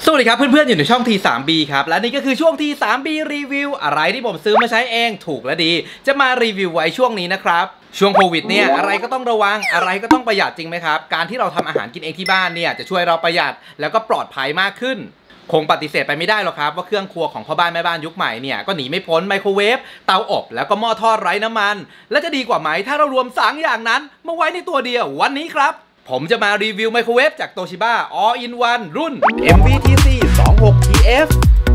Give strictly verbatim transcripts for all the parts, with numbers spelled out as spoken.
สวัสดีครับเพื่อนๆอยู่ในช่อง ที ทรี บี ครับและนี่ก็คือช่วง ที ทรี บี รีวิวอะไรที่ผมซื้อมาใช้เองถูกและดีจะมารีวิวไว้ช่วงนี้นะครับช่วงโควิดเนี่ยอะไรก็ต้องระวังอะไรก็ต้องประหยัดจริงไหมครับการที่เราทำอาหารกินเองที่บ้านเนี่ยจะช่วยเราประหยัดแล้วก็ปลอดภัยมากขึ้นคงปฏิเสธไปไม่ได้หรอกครับว่าเครื่องครัวของพ่อบ้านแม่บ้านยุคใหม่เนี่ยก็หนีไม่พ้นไมโครเวฟเตาอบแล้วก็หม้อทอดไร้น้ำมันและจะดีกว่าไหมถ้าเรารวมสามอย่างนั้นมาไว้ในตัวเดียววันนี้ครับผมจะมารีวิวไมโครเวฟจากโตชิบะ All in One รุ่น เอ็ม วี ที ซี สองหก ที เอฟ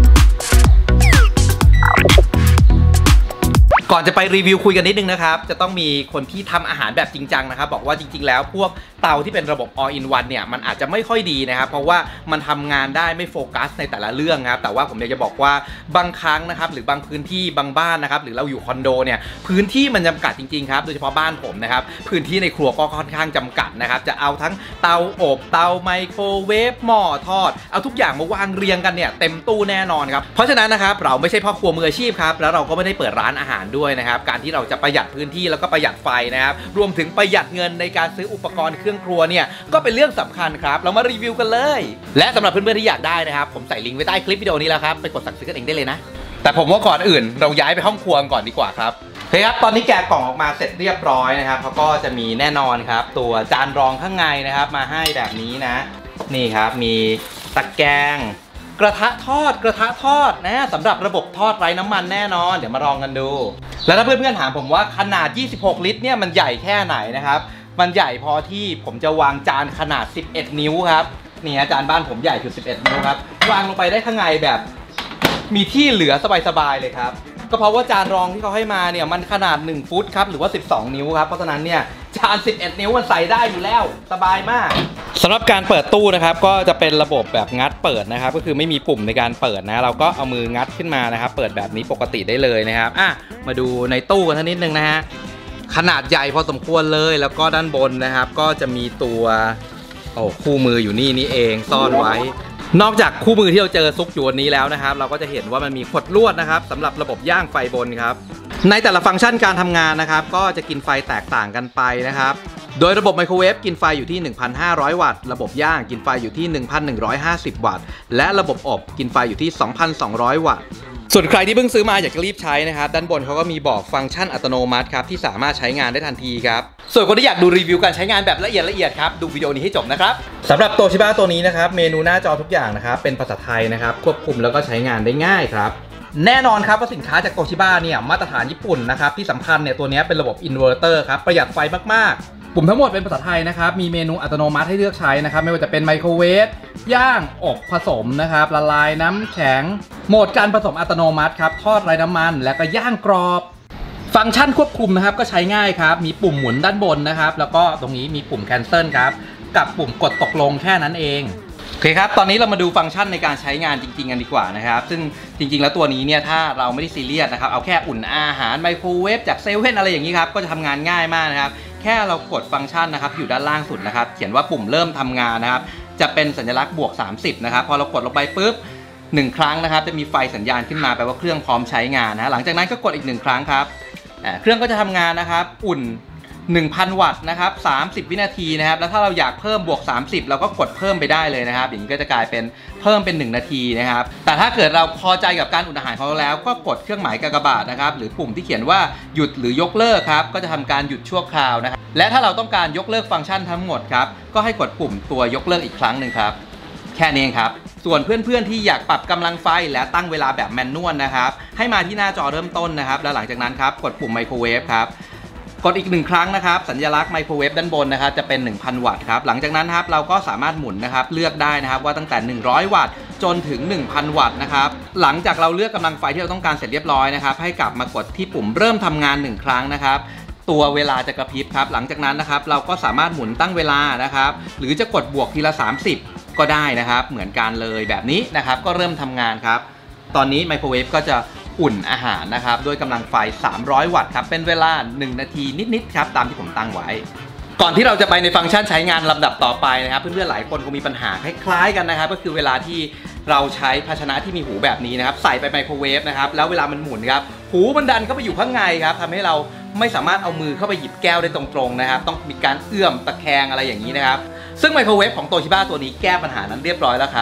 ก่อนจะไปรีวิวคุยกันนิดนึงนะครับจะต้องมีคนที่ทำอาหารแบบจริงจังนะครับบอกว่าจริงๆแล้วพวกเตาที่เป็นระบบ All in One เนี่ยมันอาจจะไม่ค่อยดีนะครับเพราะว่ามันทำงานได้ไม่โฟกัสในแต่ละเรื่องครับแต่ว่าผมอยากจะบอกว่าบางครั้งนะครับหรือบางพื้นที่บางบ้านนะครับหรือเราอยู่คอนโดเนี่ยพื้นที่มันจำกัดจริงๆครับโดยเฉพาะบ้านผมนะครับพื้นที่ในครัวก็ค่อนข้างจำกัดนะครับจะเอาทั้งเตาอบเตาไมโครเวฟหม้อทอดเอาทุกอย่างมาวางเรียงกันเนี่ยเต็มตู้แน่นอนครับเพราะฉะนั้นนะครับเราไม่ใช่พ่อครัวมืออาชีพครับแล้วเราก็ไม่ได้เปิดร้านอาหารด้วยนะครับการที่เราจะประหยัดพื้นที่แล้วก็ประหยัดไฟนะครับรวมถึงประหยัดเงินในการซื้ออุปกรณ์เครื่องครัวเนี่ยก็เป็นเรื่องสำคัญครับเรามารีวิวกันเลยและสำหรับเพื่อนๆที่อยากได้นะครับผมใส่ลิงก์ไว้ใต้คลิปวิดีโอนี้แล้วครับไปกดสั่งซื้อกันเองได้เลยนะแต่ผมว่าก่อนอื่นเราย้ายไปห้องครัวก่อนดีกว่าครับโอเคครับตอนนี้แกะกล่องออกมาเสร็จเรียบร้อยนะครับเขาก็จะมีแน่นอนครับตัวจานรองข้างในนะครับมาให้แบบนี้นะนี่ครับมีตะแกรงกระทะทอดกระทะทอดนะสำหรับระบบทอดไร้น้ำมันแน่นอนเดี๋ยวมาลองกันดูแล้วถ้าเพื่อนๆถามผมว่าขนาดยี่สิบหกลิตรเนี่ยมันใหญ่แค่ไหนนะครับมันใหญ่พอที่ผมจะวางจานขนาดสิบเอ็ดนิ้วครับนี่ฮะจานบ้านผมใหญ่คือสิบเอ็ดนิ้วครับวางลงไปได้ข้างในแบบมีที่เหลือสบายๆเลยครับก็เพราะว่าจานรองที่เขาให้มาเนี่ยมันขนาดหนึ่งฟุตครับหรือว่าสิบสองนิ้วครับเพราะฉะนั้นเนี่ยจานสิบเอ็ดนิ้วมันใส่ได้อยู่แล้วสบายมากสำหรับการเปิดตู้นะครับก็จะเป็นระบบแบบงัดเปิดนะครับก็คือไม่มีปุ่มในการเปิดนะเราก็เอามืองัดขึ้นมานะครับเปิดแบบนี้ปกติได้เลยนะครับอ่ะมาดูในตู้กันนิดนึงนะฮะขนาดใหญ่พอสมควรเลยแล้วก็ด้านบนนะครับก็จะมีตัวโอ้คู่มืออยู่นี่นี่เองซ่อนไว้นอกจากคู่มือที่เราเจอซุกอยู่วันนี้แล้วนะครับเราก็จะเห็นว่ามันมีขดลวดนะครับสำหรับระบบย่างไฟบนครับในแต่ละฟังก์ชันการทำงานนะครับก็จะกินไฟแตกต่างกันไปนะครับโดยระบบไมโครเวฟกินไฟอยู่ที่ หนึ่งพันห้าร้อย วัตต์ระบบย่างกินไฟอยู่ที่ หนึ่งพันหนึ่งร้อยห้าสิบ วัตต์และระบบอบกินไฟอยู่ที่ สองพันสองร้อย วัตต์ส่วนใครที่เพิ่งซื้อมาอยากจะรีบใช้นะครับด้านบนเขาก็มีบอกฟังก์ชันอัตโนมัติครับที่สามารถใช้งานได้ทันทีครับส่วนคนที่อยากดูรีวิวการใช้งานแบบละเอียดละเอียดครับดูวิดีโอนี้ให้จบนะครับสำหรับโตชิบะตัวนี้นะครับเมนูหน้าจอทุกอย่างนะครับเป็นภาษาไทยนะครับควบคุมแล้วก็ใช้งานได้ง่ายครับแน่นอนครับว่าสินค้าจากโตชิบะเนี่ยมาตรฐานญี่ปุ่นนะครับที่สำคัญเนี่ยตัวนี้เป็นระบบอินเวอร์เตอร์ครับประหยัดไฟมากๆปุ่มทั้งหมดเป็นภาษาไทยนะครับมีเมนูอัตโนมัติให้เลือกใช้นะครับไม่ว่าจะเป็นไมโครเวฟย่างอบผสมนะครับละลายน้ำแข็งโหมดการผสมอัตโนมัติครับทอดไร้น้ำมันและก็ย่างกรอบฟังก์ชันควบคุมนะครับก็ใช้ง่ายครับมีปุ่มหมุนด้านบนนะครับแล้วก็ตรงนี้มีปุ่ม cancel ครับกับปุ่มกดตกลงแค่นั้นเองโอเคครับตอนนี้เรามาดูฟังก์ชันในการใช้งานจริงๆกันดีกว่านะครับซึ่งจริงๆแล้วตัวนี้เนี่ยถ้าเราไม่ได้ซีเรียสนะครับเอาแค่อุ่นอาหารไมโครเวฟจากเซเว่นอะไรอย่างนี้ครับก็จะทำงานง่ายมากนะครับแค่เรากดฟังก์ชันนะครับอยู่ด้านล่างสุดนะครับเขียนว่าปุ่มเริ่มทำงานนะครับจะเป็นสัญลักษณ์บวกสามสิบนะครับพอเรากดลงไปปุ๊บหนึ่งครั้งนะครับจะมีไฟสัญญาณขึ้นมาแปลว่าเครื่องพร้อมใช้งานนะหลังจากนั้นก็กดอีกหนึ่งครั้งครับเครื่องก็จะทำงานนะครับอุ่น หนึ่งพัน วัตต์นะครับสามสิบวินาทีนะครับแล้วถ้าเราอยากเพิ่มบวกสามสิบเราก็กดเพิ่มไปได้เลยนะครับอย่างนี้ก็จะกลายเป็นเพิ่มเป็นหนึ่งนาทีนะครับแต่ถ้าเกิดเราพอใจกับการอุ่นอาหารของเราแล้วก็กดเครื่องหมายกากบาทนะครับหรือปุ่มที่เขียนว่าหยุดหรือยกเลิกครับก็จะทำการหยุดชั่วคราวนะครับและถ้าเราต้องการยกเลิกฟังก์ชันทั้งหมดครับก็ให้กดปุ่มตัวยกเลิกอีกครั้งหนึ่งครับแค่นี้เองครับส่วนเพื่อนๆที่อยากปรับกำลังไฟและตั้งเวลาแบบแมนนวลนะครับให้มาที่หน้าจอเริ่มต้นนะครับแล้วหลังจากนั้นครับกดปุ่มไมโครเวฟครับกดอีกหนึ่งครั้งนะครับสัญลักษณ์ไมโครเวฟด้านบนนะครับจะเป็น หนึ่งพัน วัตต์ครับหลังจากนั้นครับเราก็สามารถหมุนนะครับเลือกได้นะครับว่าตั้งแต่หนึ่งร้อยวัตต์จนถึง หนึ่งพัน วัตต์นะครับหลังจากเราเลือกกำลังไฟที่เราต้องการเสร็จเรียบร้อยนะครับให้กลับมากดที่ปุ่มเริ่มทำงานหนึ่งครั้งนะครับตัวเวลาจะกระพริบครับหลังจากนั้นนะครับเราก็สามารถหมุนตั้งเวลานะครับหรือจะกดบวกทีละสามสิบก็ได้นะครับเหมือนกันเลยแบบนี้นะครับก็เริ่มทำงานครับตอนนี้ไมโครเวฟก็จะอุ่นอาหารนะครับด้วยกำลังไฟสามร้อยวัตต์ครับเป็นเวลาหนึ่งนาทีนิดๆครับตามที่ผมตั้งไว้ก่อนที่เราจะไปในฟังก์ชันใช้งานลำดับต่อไปนะครับเพื่อนๆหลายคนคงมีปัญหาคล้ายๆกันนะครับก็คือเวลาที่เราใช้ภาชนะที่มีหูแบบนี้นะครับใส่ไปไมโครเวฟนะครับแล้วเวลามันหมุนครับหูมันดันเข้าไปอยู่ข้างในครับทำให้เราไม่สามารถเอามือเข้าไปหยิบแก้วได้ตรงๆนะครับต้องมีการเอื้อมตะแคงอะไรอย่างนี้นะครับซึ่งไมโครเวฟของโตชิบะตัวนี้แก้ปัญหานั้นเรียบร้อยแล้วครับ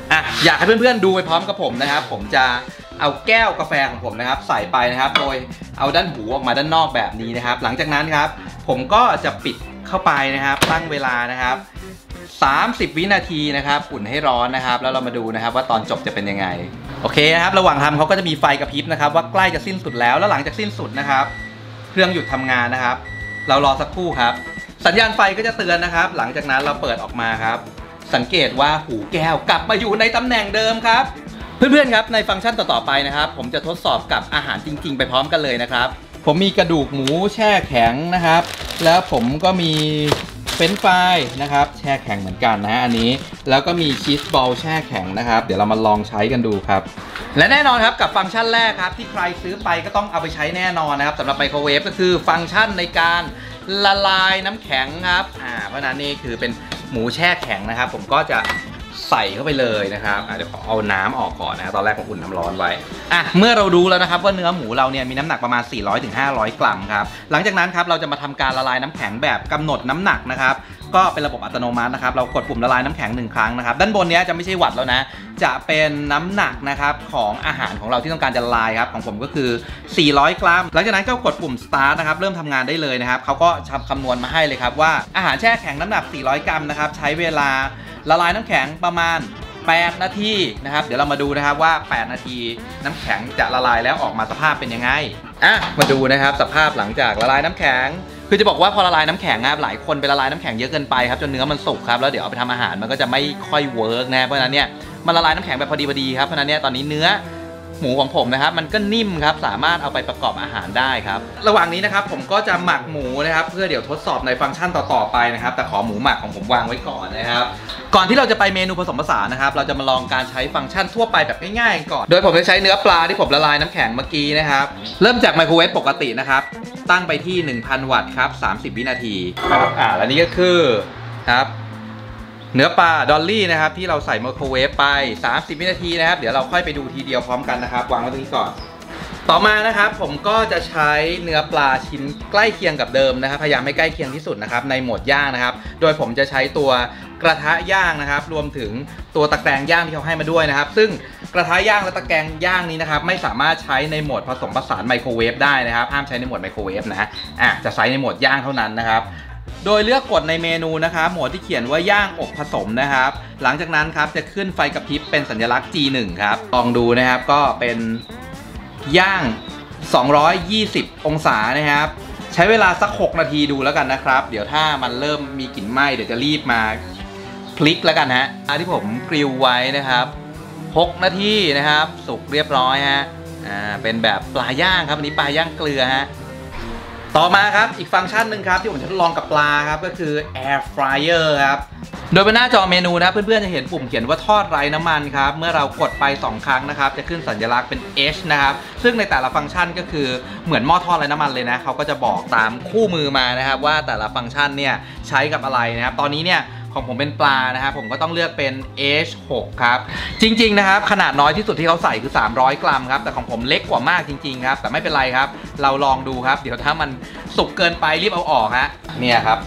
อ่ะอยากให้เพื่อนๆดูไปพร้อมกับผมนะครับผมจะเอาแก้วกาแฟของผมนะครับใส่ไปนะครับโดยเอาด้านหูออกมาด้านนอกแบบนี้นะครับหลังจากนั้นครับผมก็จะปิดเข้าไปนะครับตั้งเวลานะครับสามสิบวินาทีนะครับอุ่นให้ร้อนนะครับแล้วเรามาดูนะครับว่าตอนจบจะเป็นยังไงโอเคนะครับระหว่างทำเขาก็จะมีไฟกระพริบนะครับว่าใกล้จะสิ้นสุดแล้วแล้วหลังจากสิ้นสุดนะครับเครื่องหยุดทำงานนะครับเรารอสักครู่ครับสัญญาณไฟก็จะเตือนนะครับหลังจากนั้นเราเปิดออกมาครับสังเกตว่าหูแก้วกลับมาอยู่ในตำแหน่งเดิมครับเพื่อนๆครับในฟังก์ชันต่อๆไปนะครับผมจะทดสอบกับอาหารจริงๆไปพร้อมกันเลยนะครับผมมีกระดูกหมูแช่แข็งนะครับแล้วผมก็มีเฟรนช์ฟรายนะครับแช่แข็งเหมือนกันนะฮะอันนี้แล้วก็มีชีสบอลแช่แข็งนะครับเดี๋ยวเรามาลองใช้กันดูครับและแน่นอนครับกับฟังก์ชันแรกครับที่ใครซื้อไปก็ต้องเอาไปใช้แน่นอนนะครับสำหรับไมโครเวฟก็คือฟังก์ชันในการละลายน้ำแข็งครับอ่าเพราะนั้นนี่คือเป็นหมูแช่แข็งนะครับผมก็จะใส่เข้าไปเลยนะครับเดี๋ยวขอเอาน้ำออกก่อนนะตอนแรกผมอุ่นน้ำร้อนไว้อ่ะเมื่อเรารู้แล้วนะครับว่าเนื้อหมูเราเนี่ยมีน้ำหนักประมาณ สี่ร้อยถึงห้าร้อย กรัมครับหลังจากนั้นครับเราจะมาทำการละลายน้ำแข็งแบบกำหนดน้ำหนักนะครับก็เป็นระบบอัตโนมัตินะครับเรากดปุ่มละลายน้ำแข็งหนึ่งครั้งนะครับด้านบนนี้จะไม่ใช่วัตต์แล้วนะจะเป็นน้ำหนักนะครับของอาหารของเราที่ต้องการจะละลายครับของผมก็คือสี่ร้อยกรัมหลังจากนั้นก็กดปุ่ม start นะครับเริ่มทำงานได้เลยนะครับเขาก็ทำคำนวณมาให้เลยครับว่าอาหารแช่แข็งน้ำหนักสี่ร้อยกรัมนะครับใช้เวลาละลายน้ำแข็งประมาณแปดนาทีนะครับเดี๋ยวเรามาดูนะครับว่าแปดนาทีน้ำแข็งจะละลายแล้วออกมาสภาพเป็นยังไงอ่ะมาดูนะครับสภาพหลังจากละลายน้ำแข็งคือจะบอกว่าพอละลายน้ำแข็งครับหลายคนไปละลายน้ำแข็งเยอะเกินไปครับจนเนื้อมันสุกครับแล้วเดี๋ยวเอาไปทำอาหารมันก็จะไม่ค่อยเวิร์กนะเพราะฉะนั้นเนี่ยมันละลายน้ำแข็งแบบพอดีพอดีครับเพราะฉะนั้นเนี่ยตอนนี้เนื้อหมูของผมนะครับมันก็นิ่มครับสามารถเอาไปประกอบอาหารได้ครับระหว่างนี้นะครับผมก็จะหมักหมูนะครับเพื่อเดี๋ยวทดสอบในฟังก์ชันต่อๆไปนะครับแต่ขอหมูหมักของผมวางไว้ก่อนนะครับก่อนที่เราจะไปเมนูผสมผสานนะครับเราจะมาลองการใช้ฟังก์ชันทั่วไปแบบง่ายๆก่อนโดยผมจะใช้เนื้อปลาที่ผมละลายน้ำแข็งเมื่อกี้นะครับเริ่มจากไมโครเวฟปกตินะครับตั้งไปที่ หนึ่งพัน วัตต์ครับสามสิบวินาทีอ่าและนี่ก็คือครับเนื้อปลาดอลลี่นะครับที่เราใส่ไมโครเวฟไปสามสิบวินาทีนะครับเดี๋ยวเราค่อยไปดูทีเดียวพร้อมกันนะครับวางไว้ตรงนี้ก่อนต่อมานะครับผมก็จะใช้เนื้อปลาชิ้นใกล้เคียงกับเดิมนะครับพยายามให้ใกล้เคียงที่สุดนะครับในโหมดย่างนะครับโดยผมจะใช้ตัวกระทะย่างนะครับรวมถึงตัวตะแกรงย่างที่เขาให้มาด้วยนะครับซึ่งกระทะย่างและตะแกรงย่างนี้นะครับไม่สามารถใช้ในโหมดผสมผสานไมโครเวฟได้นะครับห้ามใช้ในโหมดไมโครเวฟนะอ่ะจะใช้ในโหมดย่างเท่านั้นนะครับโดยเลือกกดในเมนูนะครับโหมดที่เขียนว่าย่างอบผสมนะครับหลังจากนั้นครับจะขึ้นไฟกระพริบเป็นสัญลักษณ์ จี หนึ่ง ครับลองดูนะครับก็เป็นย่างสองร้อยยี่สิบองศานะครับใช้เวลาสักหกนาทีดูแล้วกันนะครับเดี๋ยวถ้ามันเริ่มมีกลิ่นไหม้เดี๋ยวจะรีบมาพลิกแล้วกันฮะอันที่ผมกริลไว้นะครับหกนาทีนะครับสุกเรียบร้อยฮะอ่าเป็นแบบปลาย่างครับอันนี้ปลาย่างเกลือฮะต่อมาครับอีกฟังก์ชันหนึ่งครับที่ผมจะทดลองกับปลาครับก็คือ Air Fryer ครับโดยบนหน้าจอเมนูนะเพื่อนๆจะเห็นปุ่มเขียนว่าทอดไร้น้ำมันครับเมื่อเรากดไปสองครั้งนะครับจะขึ้นสัญลักษณ์เป็น H นะครับซึ่งในแต่ละฟังก์ชันก็คือเหมือนหม้อทอดไร้น้ำมันเลยนะเขาก็จะบอกตามคู่มือมานะครับว่าแต่ละฟังก์ชันเนี่ยใช้กับอะไรนะครับตอนนี้เนี่ยของผมเป็นปลานะครับผมก็ต้องเลือกเป็น เอช หก ครับจริงๆนะครับขนาดน้อยที่สุดที่เขาใส่คือสามร้อยกรัมครับแต่ของผมเล็กกว่ามากจริงๆครับแต่ไม่เป็นไรครับเราลองดูครับเดี๋ยวถ้ามันสุกเกินไปรีบเอาออกฮะเนี่ยครับ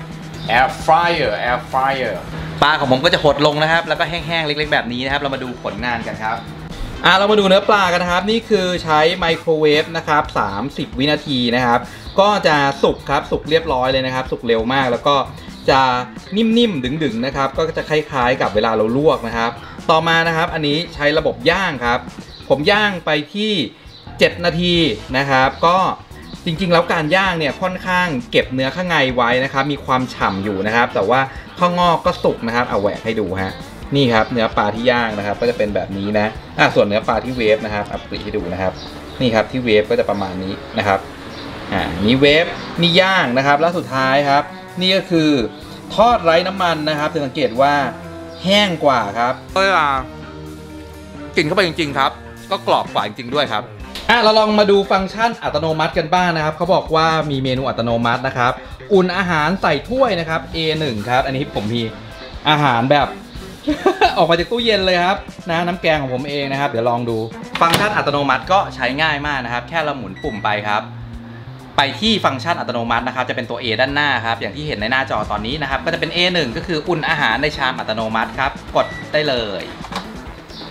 Air Fryer Air Fryer ปลาของผมก็จะหดลงนะครับแล้วก็แห้งๆเล็กๆแบบนี้นะครับเรามาดูผลงานกันครับอ่าเรามาดูเนื้อปลากันนะครับนี่คือใช้ไมโครเวฟนะครับสามสิบวินาทีนะครับก็จะสุกครับสุกเรียบร้อยเลยนะครับสุกเร็วมากแล้วก็จะนิ่มๆดึงๆนะครับก็จะคล้ายๆกับเวลาเราลวกนะครับต่อมานะครับอันนี้ใช้ระบบย่างครับผมย่างไปที่เจ็ดนาทีนะครับก็จริงๆแล้วการย่างเนี่ยค่อนข้างเก็บเนื้อข้างในไว้นะครับมีความฉ่ำอยู่นะครับแต่ว่าข้างนอกก็สุกนะครับเอาแหวกให้ดูฮะนี่ครับเนื้อปลาที่ย่างนะครับก็จะเป็นแบบนี้นะอ่ะส่วนเนื้อปลาที่เวฟนะครับเอาปลีให้ดูนะครับนี่ครับที่เวฟก็จะประมาณนี้นะครับอ่านี่เวฟนี่ย่างนะครับแล้วสุดท้ายครับนี่ก็คือทอดไร้น้ำมันนะครับจะสังเกตว่าแห้งกว่าครับเวลากินเข้าไปจริงๆครับก็กรอบกว่าจริงๆด้วยครับอ่ะเราลองมาดูฟังก์ชันอัตโนมัติกันบ้างนะครับเขาบอกว่ามีเมนูอัตโนมัตินะครับอุ่นอาหารใส่ถ้วยนะครับ เอ หนึ่ง ครับอันนี้ผมมีอาหารแบบ ออกมาจากตู้เย็นเลยครับนะน้ำแกงของผมเองนะครับเดี๋ยวลองดูฟังก์ชันอัตโนมัติก็ใช้ง่ายมากนะครับแค่เราหมุนปุ่มไปครับไปที่ฟังก์ชันอัตโนมัตินะครับจะเป็นตัว A ด้านหน้าครับอย่างที่เห็นในหน้าจอตอนนี้นะครับก็จะเป็น เอ หนึ่ง ก็คืออุ่นอาหารในชามอัตโนมัติครับกดได้เลย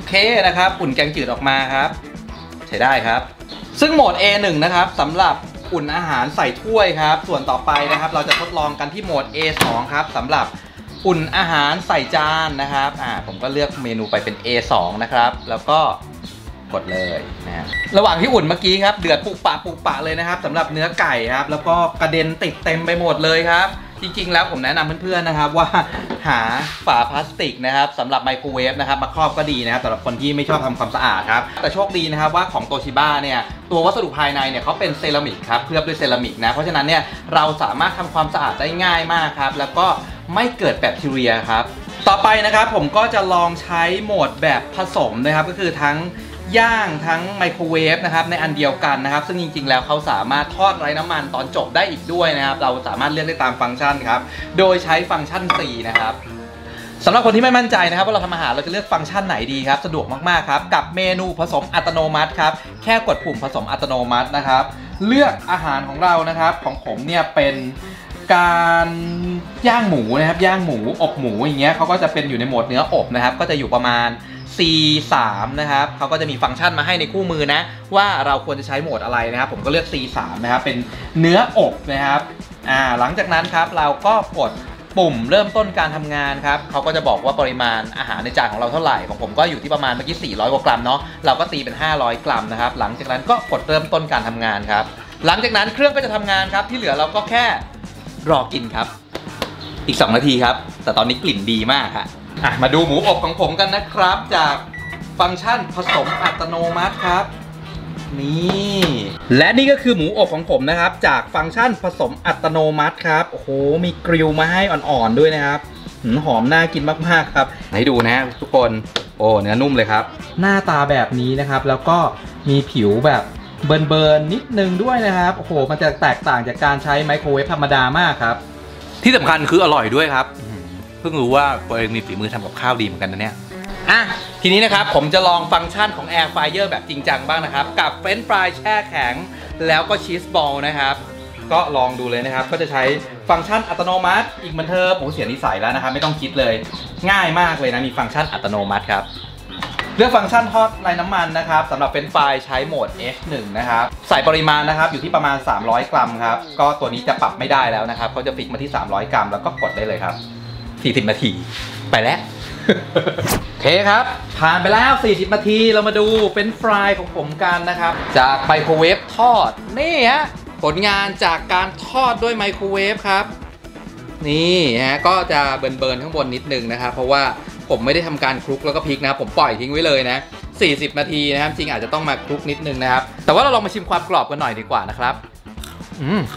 เคนะครับอุ่นแกงจืดออกมาครับใช้ได้ครับซึ่งโหมด เอ หนึ่ง นะครับสำหรับอุ่นอาหารใส่ถ้วยครับส่วนต่อไปนะครับเราจะทดลองกันที่โหมด เอ สอง ครับสำหรับอุ่นอาหารใส่จานนะครับอ่าผมก็เลือกเมนูไปเป็น เอ สอง นะครับแล้วก็กดเลยนะฮะระหว่างที่อุ่นเมื่อกี้ครับเดือดปุกปะปุกปะเลยนะครับสำหรับเนื้อไก่ครับแล้วก็กระเด็นติดเต็มไปหมดเลยครับจริงๆแล้วผมแนะนำเพื่อนๆนะครับว่าหาฝาพลาสติกนะครับสำหรับไมโครเวฟนะครับมาครอบก็ดีนะครับสำหรับคนที่ไม่ชอบทำความสะอาดครับแต่โชคดีนะครับว่าของโตชิบ้าเนี่ยตัววัสดุภายในเนี่ยเขาเป็นเซรามิกครับเคลือบด้วยเซรามิกนะเพราะฉะนั้นเนี่ยเราสามารถทำความสะอาดได้ง่ายมากครับแล้วก็ไม่เกิดแบคทีเรียครับต่อไปนะครับผมก็จะลองใช้โหมดแบบผสมนะครับก็คือทั้งย่างทั้งไมโครเวฟนะครับในอันเดียวกันนะครับซึ่งจริงๆแล้วเขาสามารถทอดไร้น้ำมันตอนจบได้อีกด้วยนะครับเราสามารถเลือกได้ตามฟังก์ชันครับโดยใช้ฟังก์ชัน ซี นะครับสำหรับคนที่ไม่มั่นใจนะครับว่าเราทำอาหารเราจะเลือกฟังก์ชันไหนดีครับสะดวกมากๆครับกับเมนูผสมอัตโนมัติครับแค่กดปุ่มผสมอัตโนมัตินะครับเลือกอาหารของเรานะครับของผมเนี่ยเป็นการย่างหมูนะครับย่างหมูอบหมูอย่างเงี้ยเขาก็จะเป็นอยู่ในโหมดเนื้ออบนะครับก็จะอยู่ประมาณซี สาม นะครับเขาก็จะมีฟังก์ชันมาให้ในคู่มือนะว่าเราควรจะใช้โหมดอะไรนะครับผมก็เลือก ซี สาม นะครับเป็นเนื้ออบนะครับอ่าหลังจากนั้นครับเราก็กดปุ่มเริ่มต้นการทำงานครับเขาก็จะบอกว่าปริมาณอาหารในจานของเราเท่าไหร่ของผมก็อยู่ที่ประมาณเมื่อกี้สี่ร้อยกว่ากรัมเนาะเราก็ตีเป็นห้าร้อยกรัมนะครับหลังจากนั้นก็กดเริ่มต้นการทำงานครับหลังจากนั้นเครื่องก็จะทำงานครับที่เหลือเราก็แค่รอกินครับอีกสองนาทีครับแต่ตอนนี้กลิ่นดีมากครับอ่ะมาดูหมูอบของผมกันนะครับจากฟังก์ชันผสมอัตโนมัติครับนี่และนี่ก็คือหมูอบของผมนะครับจากฟังก์ชันผสมอัตโนมัติครับโอ้โหมีกริลมาให้อ่อนๆด้วยนะครับหอมน่ากินมากๆครับให้ดูนะทุกคนโอ้เนื้อนุ่มเลยครับหน้าตาแบบนี้นะครับแล้วก็มีผิวแบบเบิร์นๆนิดนึงด้วยนะครับโอ้โหมันจะแตกต่างจากการใช้ไมโครเวฟธรรมดามากครับที่สำคัญคืออร่อยด้วยครับเพิ่งรู้ว่าตัวเองมีฝีมือทำกับข้าวดีเหมือนกันนะเนี่ยอ่ะทีนี้นะครับผมจะลองฟังก์ชันของ Air Fryer แบบจริงจังบ้างนะครับกับเฟรนช์ฟรายแช่แข็งแล้วก็ชีสบอลนะครับก็ลองดูเลยนะครับก็จะใช้ฟังก์ชันอัตโนมัติอีกเหมือนเธอโอ้เสียนิสัยแล้วนะครับไม่ต้องคิดเลยง่ายมากเลยนะมีฟังก์ชันอัตโนมัติครับเลือกฟังก์ชันทอดไร้น้ำมันนะครับสำหรับเฟรนช์ฟรายใช้โหมด เอฟ หนึ่ง นะครับใส่ปริมาณนะครับอยู่ที่ประมาณสามร้อยกรัมครับก็ตัวนี้จะปรับไม่ได้แล้วนะครับเขาจะฟิกมาที่สามร้อยกรัมแล้วก็กดได้เลยครับสี่สิบนาทีไปแล้วโอเคครับผ่านไปแล้วสี่สิบนาทีเรามาดูเป็นฟรายของผมกันนะครับจากไมโครเวฟทอดนี่ฮะผลงานจากการทอดด้วยไมโครเวฟครับนี่ฮะก็จะเบิร์นๆข้างบนนิดนึงนะครับเพราะว่าผมไม่ได้ทำการคลุกแล้วก็พลิกนะผมปล่อยทิ้งไว้เลยนะสี่สิบนาทีนะครับจริงอาจจะต้องมาคลุกนิดนึงนะครับแต่ว่าเราลองมาชิมความกรอบกันหน่อยดีกว่านะครับอืม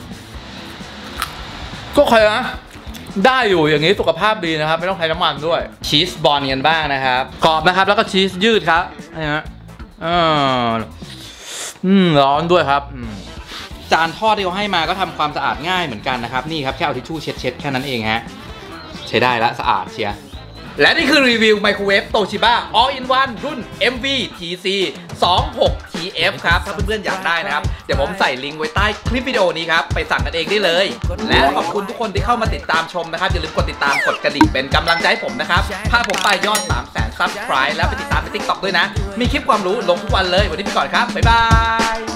ก็เคยนะได้อยู่อย่างนี้สุขภาพดีนะครับไม่ต้องใช้น้ำมันด้วยชีสบอลกันบ้างนะครับกรอบนะครับแล้วก็ชีสยืดครับนี่ฮะอืมร้อนด้วยครับจานทอดที่เขาให้มาก็ทำความสะอาดง่ายเหมือนกันนะครับนี่ครับแค่เอาทิชชู่เช็ดๆแค่นั้นเองฮะใช้ได้ละสะอาดเชียร์และนี่คือรีวิวไมโครเวฟโตชิบ้า All in One รุ่น เอ็ม วี ที ซี สองหก ที เอฟ ครับถ้าเพื่อนๆอยากได้นะครับเดี๋ยวผมใส่ลิงก์ไว้ใต้คลิปวิดีโอนี้ครับไปสั่งกันเองได้เลยและขอบคุณทุกคนที่เข้ามาติดตามชมนะครับอย่าลืมกดติดตามกดกระดิ่งเป็นกำลังใจให้ผมนะครับพาผมไปยอด สามแสน ซับสไครบ์แล้วไปติดตามใน ติ๊กต็อก ด้วยนะมีคลิปความรู้ลงทุกวันเลยวันนี้ไปก่อนครับบ๊ายบาย